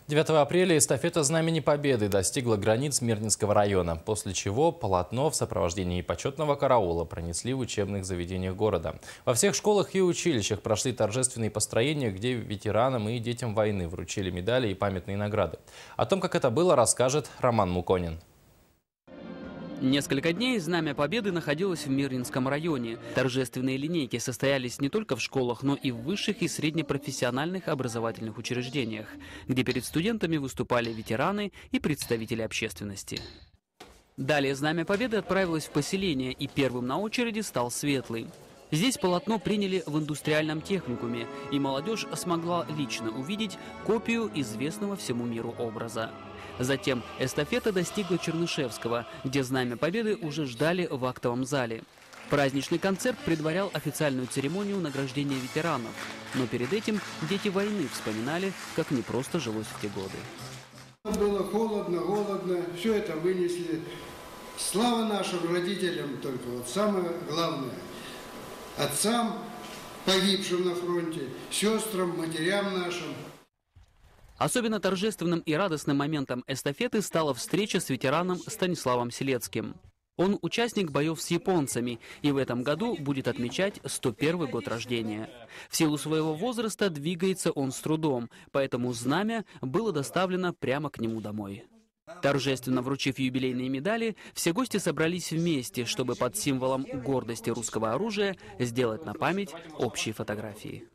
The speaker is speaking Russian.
9 апреля эстафета Знамени Победы достигла границ Мирнинского района, после чего полотно в сопровождении почетного караула пронесли в учебных заведениях города. Во всех школах и училищах прошли торжественные построения, где ветеранам и детям войны вручили медали и памятные награды. О том, как это было, расскажет Роман Муконин. Несколько дней Знамя Победы находилось в Мирнинском районе. Торжественные линейки состоялись не только в школах, но и в высших и среднепрофессиональных образовательных учреждениях, где перед студентами выступали ветераны и представители общественности. Далее Знамя Победы отправилось в поселение, и первым на очереди стал Светлый. Здесь полотно приняли в индустриальном техникуме, и молодежь смогла лично увидеть копию известного всему миру образа. Затем эстафета достигла Чернышевского, где Знамя Победы уже ждали в актовом зале. Праздничный концерт предварял официальную церемонию награждения ветеранов. Но перед этим дети войны вспоминали, как непросто жилось в те годы. Было холодно, голодно, все это вынесли. Слава нашим родителям только, вот самое главное. Отцам, погибшим на фронте, сестрам, матерям нашим. Особенно торжественным и радостным моментом эстафеты стала встреча с ветераном Станиславом Селецким. Он участник боев с японцами и в этом году будет отмечать 101 год рождения. В силу своего возраста двигается он с трудом, поэтому знамя было доставлено прямо к нему домой. Торжественно вручив юбилейные медали, все гости собрались вместе, чтобы под символом гордости русского оружия сделать на память общие фотографии.